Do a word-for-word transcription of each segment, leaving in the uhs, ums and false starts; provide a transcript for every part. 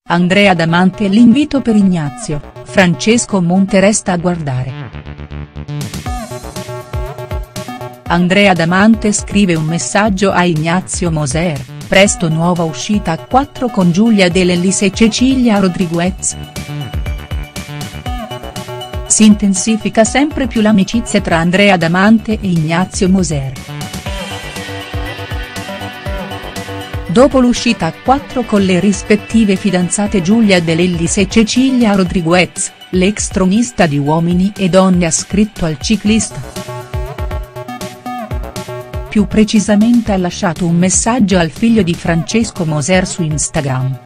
Andrea Damante e l'invito per Ignazio, Francesco Monte resta a guardare. Andrea Damante scrive un messaggio a Ignazio Moser, presto nuova uscita a quattro con Giulia De Lellis e Cecilia Rodriguez. Si intensifica sempre più l'amicizia tra Andrea Damante e Ignazio Moser. Dopo l'uscita a quattro con le rispettive fidanzate Giulia De Lellis e Cecilia Rodriguez, l'ex tronista di Uomini e Donne ha scritto al ciclista. Più precisamente ha lasciato un messaggio al figlio di Francesco Moser su Instagram.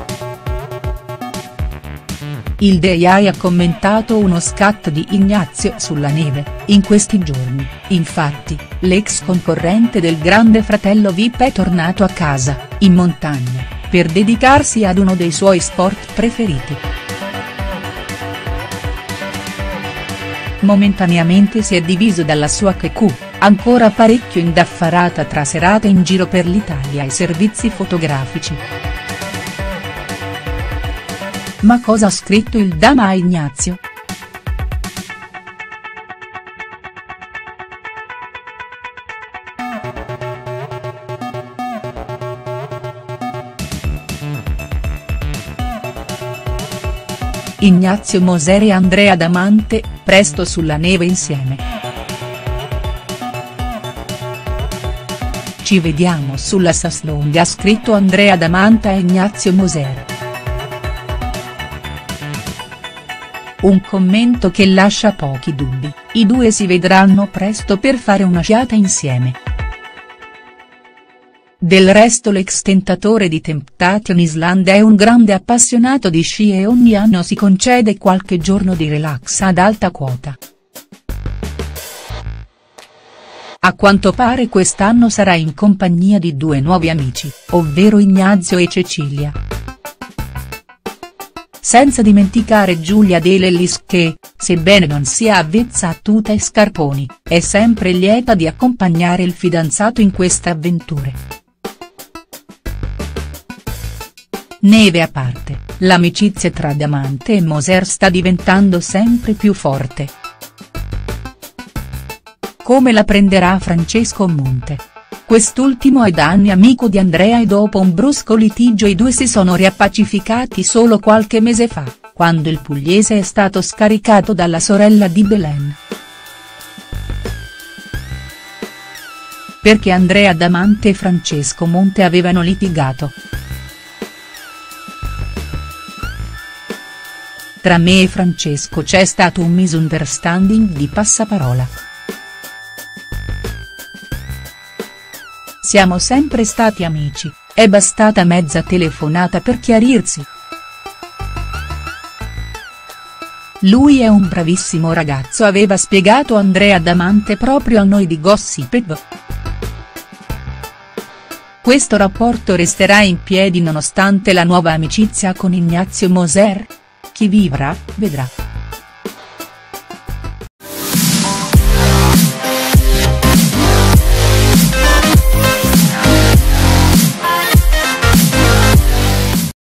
Il D J ha commentato uno scatto di Ignazio sulla neve: in questi giorni, infatti, l'ex concorrente del Grande Fratello V I P è tornato a casa, in montagna, per dedicarsi ad uno dei suoi sport preferiti. Momentaneamente si è diviso dalla sua Q Q, ancora parecchio indaffarata tra serate in giro per l'Italia e servizi fotografici. Ma cosa ha scritto il Dama a Ignazio?. Ignazio Moser e Andrea Damante, presto sulla neve insieme. Ci vediamo sulla Sasslonga, ha scritto Andrea Damante a Ignazio Moser. Un commento che lascia pochi dubbi: i due si vedranno presto per fare una sciata insieme. Del resto l'ex tentatore di Temptation Island è un grande appassionato di sci e ogni anno si concede qualche giorno di relax ad alta quota. A quanto pare quest'anno sarà in compagnia di due nuovi amici, ovvero Ignazio e Cecilia. Senza dimenticare Giulia De Lellis che, sebbene non sia avvezza a tuta e scarponi, è sempre lieta di accompagnare il fidanzato in queste avventure. Neve a parte, l'amicizia tra Damante e Moser sta diventando sempre più forte. Come la prenderà Francesco Monte? Quest'ultimo è da anni amico di Andrea e dopo un brusco litigio i due si sono riappacificati solo qualche mese fa, quando il pugliese è stato scaricato dalla sorella di Belen. Perché Andrea Damante e Francesco Monte avevano litigato. Tra me e Francesco c'è stato un misunderstanding di passaparola. Siamo sempre stati amici, è bastata mezza telefonata per chiarirsi. Lui è un bravissimo ragazzo, aveva spiegato Andrea Damante proprio a noi di Gossip. Questo rapporto resterà in piedi nonostante la nuova amicizia con Ignazio Moser? Chi vivrà, vedrà.